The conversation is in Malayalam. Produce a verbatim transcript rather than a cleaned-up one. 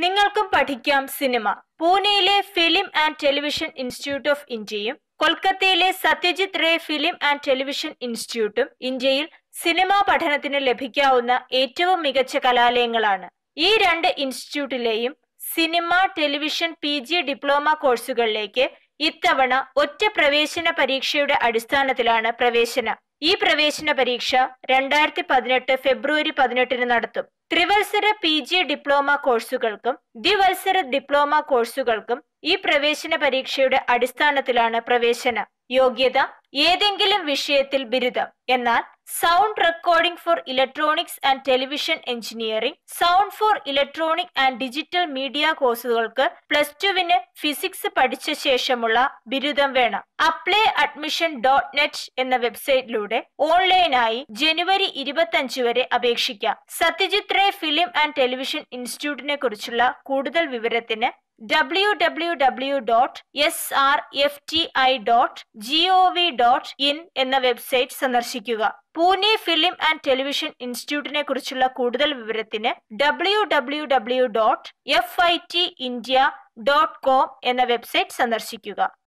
നിങ്ങൾക്കും പഠിക്കാം സിനിമ. പൂനെയിലെ film and television institute of ഇന്ത്യയും കൊൽക്കത്തയിലെ Satyajit Ray film and television ഇൻസ്റ്റിറ്റ്യൂട്ടും ഇന്ത്യയിൽ സിനിമാ പഠനത്തിന് ലഭിക്കാവുന്ന ഏറ്റവും മികച്ച കലാലയങ്ങളാണ്. ഈ രണ്ട് ഇൻസ്റ്റിറ്റ്യൂട്ടിലെയും cinema television P G diploma കോഴ്സുകളിലേക്ക് ഇത്തവണ ഒറ്റ പ്രവേശന പരീക്ഷയുടെ അടിസ്ഥാനത്തിലാണ് പ്രവേശനം. ഈ പ്രവേശന പരീക്ഷ രണ്ടായിരത്തി പതിനെട്ട് ഫെബ്രുവരി പതിനെട്ടിന് നടത്തും. ത്രിവത്സര പി ജി ഡിപ്ലോമ കോഴ്സുകൾക്കും ദ്വിവത്സര ഡിപ്ലോമ കോഴ്സുകൾക്കും ഈ പ്രവേശന പരീക്ഷയുടെ അടിസ്ഥാനത്തിലാണ് പ്രവേശനം. യോഗ്യത ഏതെങ്കിലും വിഷയത്തിൽ ബിരുദം. എന്നാൽ sound recording for electronics and television engineering, sound for electronic and digital media കോഴ്സുകൾക്ക് പ്ലസ് ടുവിന് ഫിസിക്സ് പഠിച്ച ശേഷമുള്ള ബിരുദം വേണം. അപ്ലൈ അഡ്മിഷൻ ഡോട്ട് നെറ്റ് എന്ന വെബ്സൈറ്റിലൂടെ ഓൺലൈനായി ജനുവരി ഇരുപത്തി അഞ്ച് വരെ അപേക്ഷിക്കാം. Satyajit Ray film and television ഇൻസ്റ്റിറ്റ്യൂട്ടിനെ കുറിച്ചുള്ള കൂടുതൽ വിവരത്തിന് W W W dot S R F T I dot G O V dot in എന്ന വെബ്സൈറ്റ് സന്ദർശിക്കുക. പൂനെ ഫിലിം ആൻഡ് ടെലിവിഷൻ ഇൻസ്റ്റിറ്റ്യൂട്ടിനെ കുറിച്ചുള്ള കൂടുതൽ വിവരത്തിന് W W W dot F T I India dot com എന്ന വെബ്സൈറ്റ് സന്ദർശിക്കുക.